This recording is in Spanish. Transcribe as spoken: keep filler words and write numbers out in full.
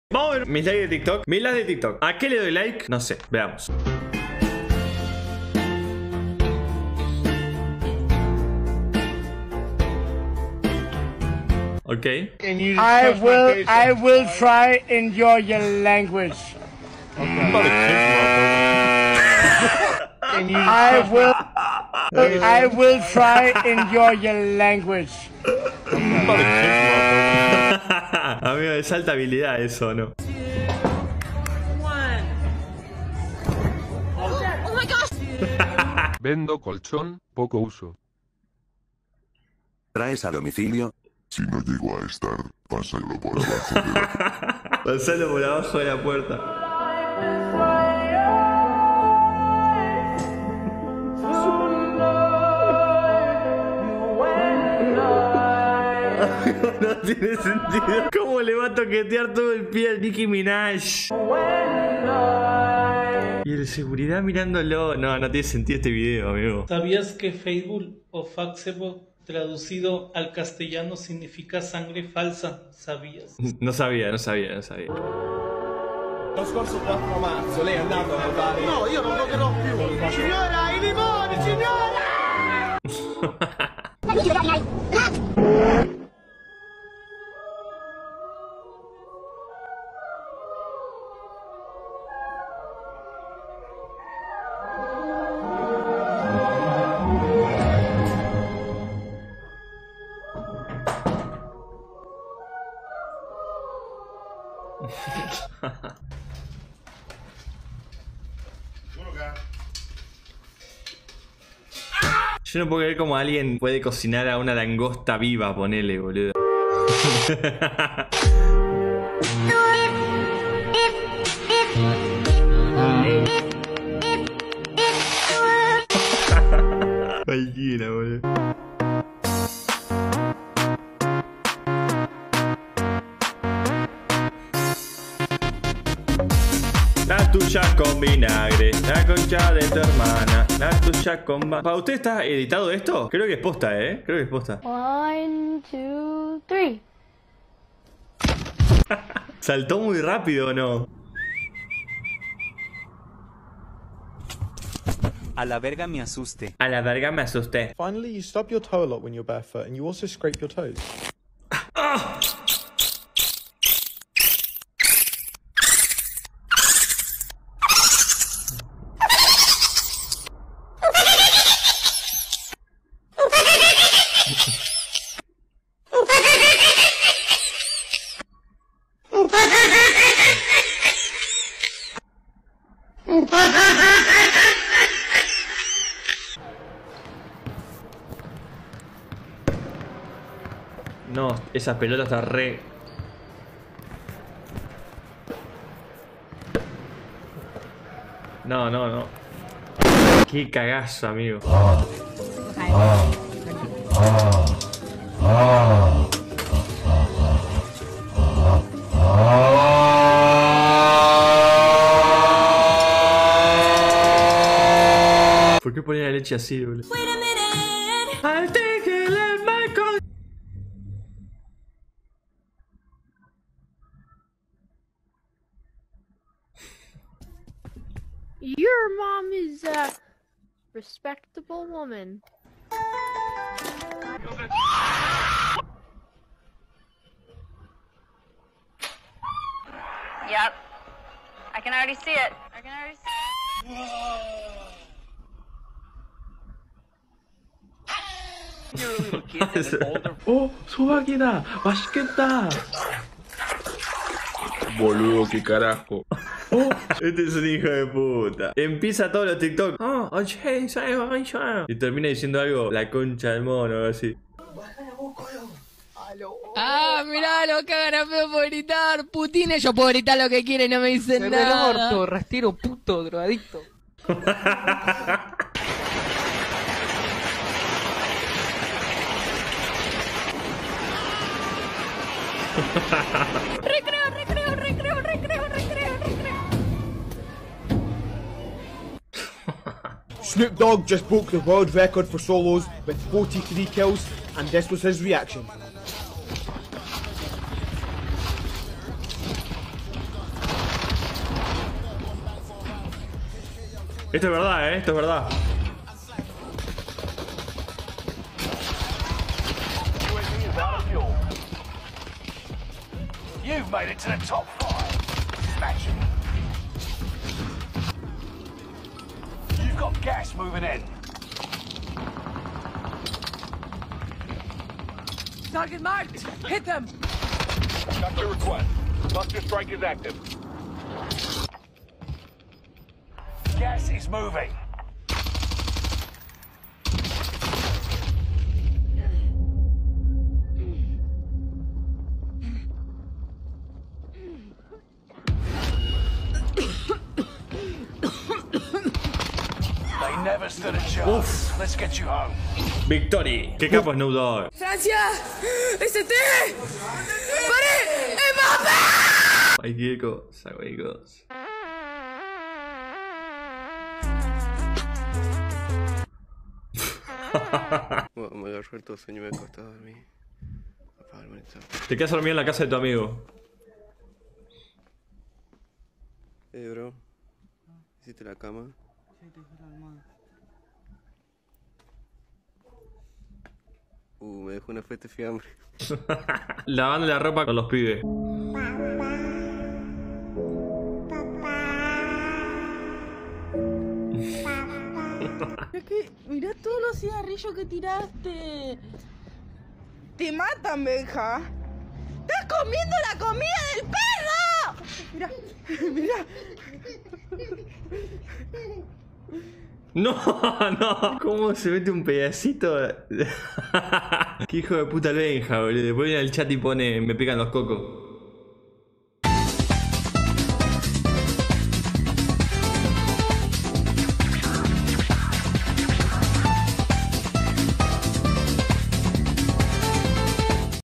Vamos a ver mis likes de TikTok. Mis likes de TikTok. ¿A qué le doy like? No sé, veamos. Ok. I will, I will try enjoy your language. I will, I will try enjoy your language. Amigo, es alta habilidad eso, ¿no? Vendo colchón, poco uso. ¿Traes a domicilio? Si no llego a estar, pásalo por abajo de la... Pásalo por abajo de la puerta. No tiene sentido. ¿Cómo le va a toquetear todo el pie al Nicki Minaj? Y el seguridad mirándolo. No, no tiene sentido este video, amigo. ¿Sabías que Facebook o Facebook traducido al castellano significa sangre falsa? ¿Sabías? No sabía, no sabía, no sabía. Lo scorso quattro marzo lei è andato a votare. No, io non voterò più. Signora, i limoni, signora! Yo no puedo creer cómo alguien puede cocinar a una langosta viva, ponele, boludo. Cualquiera, boludo. La tuya con vinagre, la concha de tu hermana, la tuya con... ¿Para usted está editado esto? Creo que es posta, ¿eh? Creo que es posta. One, two, three. ¿Saltó muy rápido o no? A la verga me asuste. A la verga me asusté. Finally, you stub your toe a lot when you're barefoot, and you also scrape your toes. ¡Ah! No, esa pelota está re... No, no, no. Qué cagazo, amigo. Ah, ah, ah, ah. ¿Por qué ponía la leche así, boludo? Your mom is a respectable woman. Yep. I can already see it. I can already see it. 어, 소박이다. 맛있겠다. Boludo, qué carajo. Oh, este es un hijo de puta. Empieza todos los TikTok. Oh, oye, y termina diciendo algo, la concha del mono o algo así. Ah, mirá, lo cagan a pedo por gritar. Putin, ellos puedo gritar lo que quieren, no me dicen Se nada. ve el orto, rastero, puto, drogadicto. Recreo, recreo, recreo, recreo, recreo, recreo. Snoop Dogg just broke the world record for solos with forty-three kills, and this was his reaction. Esto es verdad, eh. Esto es verdad. You've made it to the top five. Smashing. You've got gas moving in. Target marked. Hit them. Got your request. Cluster strike is active. Gas is moving. They never stood a chance. Let's get you home. Victory. Qué capo Snoop Dogg. Francia. ¡S T! ¡Pare! ¡Mbappé! Ay, qué cosa, qué cosa. Bueno, me agarró el sueño y me acosté a dormir. Apaga el monitor. Te quedas dormido en la casa de tu amigo. Eh, bro. ¿Hiciste la cama? Sí, te dejé la almohada. Uh, me dejó una fuente fiambre. Lavando la ropa con los pibes. Es que, mirá todos los cigarrillos que tiraste. Te matan, Benja. ¡Estás comiendo la comida del perro! Mirá, mirá. No, no. ¿Cómo se mete un pedacito? Qué hijo de puta el Benja, boludo. Después viene al chat y pone, me pican los cocos.